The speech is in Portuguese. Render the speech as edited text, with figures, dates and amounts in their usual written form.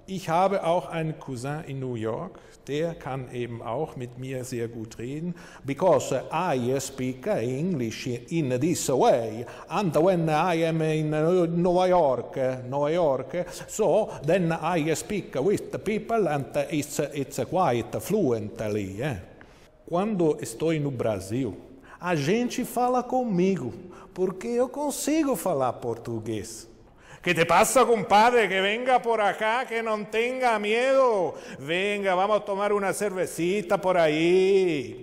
Ich habe auch einen Cousin in New York, der kann eben auch mit mir sehr gut reden, because I speak English in this way, and when I am in New York, so then I speak with the people and it's quite fluently. Quando estou no Brasil, a gente fala comigo, porque eu consigo falar português. ¿Qué te pasa, compadre? Que venga por acá, que no tenga miedo. Venga, vamos a tomar una cervecita por ahí.